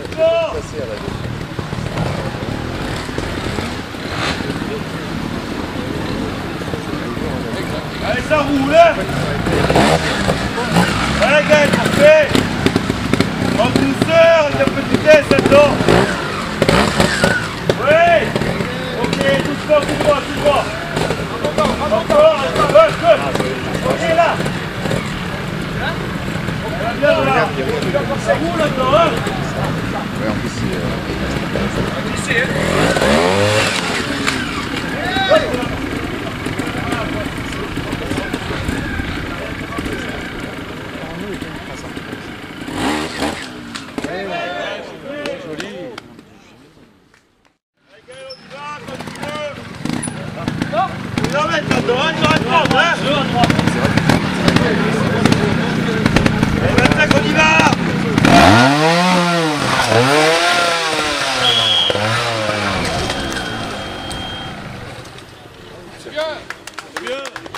Allez, ça roule, hein. Allez, Gaël, parfait. En douceur, avec un peu de vitesse là-dedans. Oui. Ok, tout droit, tout droit, tout droit. Encore, ok, là. Bien, là. Ça roule là-dedans, hein. Ouais, en plus, c'est... C'est bien.